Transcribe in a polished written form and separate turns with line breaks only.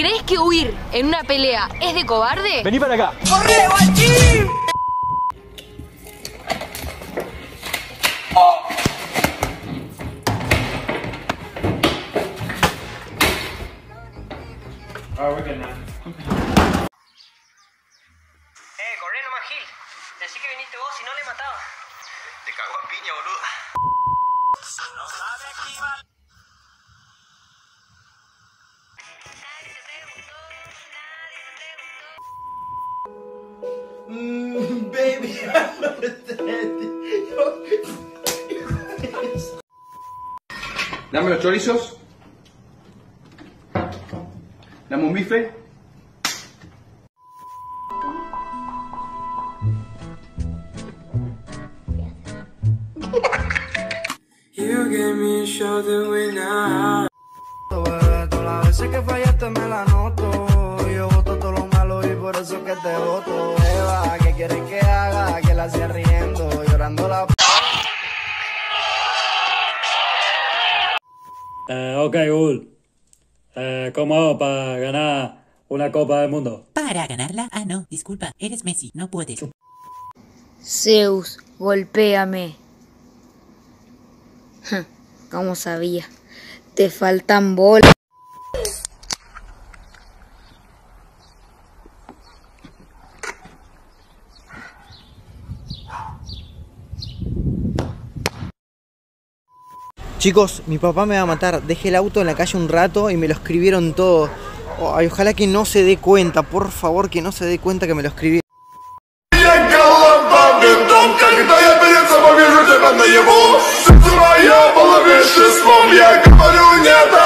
¿Crees que huir en una pelea es de cobarde?
Vení para acá.
¡Corre, guachín!
Corre nomás, Gil. Decí que viniste vos y no le mataba.
Te cago a piña, boludo.
Baby,
Dame los chorizos. Dame un bife.
You gave me a show that we now. Todas las veces que fallaste me la noto. Yo voto todo lo malo y por eso que te voto. Eva, ¿qué quieres que haga? Que la hacía riendo, llorando la...
Ok, Google. ¿Cómo hago para ganar una Copa del Mundo?
¿Para ganarla? Ah, no, disculpa, eres Messi, no puedes.
Zeus, golpéame. ¿Cómo sabía? Te faltan bolas.
Chicos, mi papá me va a matar. Dejé el auto en la calle un rato y me lo escribieron todo. Ay, ojalá que no se dé cuenta, por favor, que no se dé cuenta que me lo escribí.
Моя была вместе с мамой, я говорю, нет.